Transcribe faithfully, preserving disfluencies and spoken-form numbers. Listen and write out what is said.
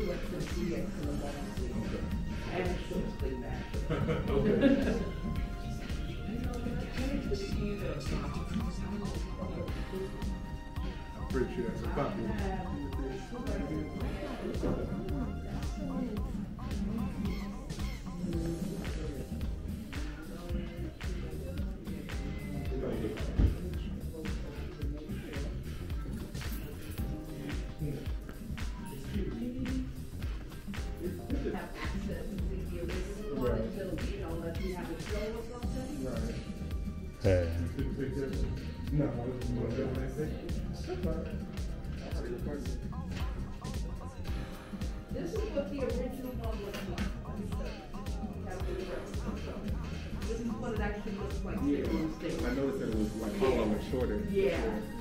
Appreciate it. It's a copy. Hey. No, I was just going to go and say, this is what the original one looks like. This is what it actually looks like. yeah. I noticed that it was like hollow and shorter. Yeah.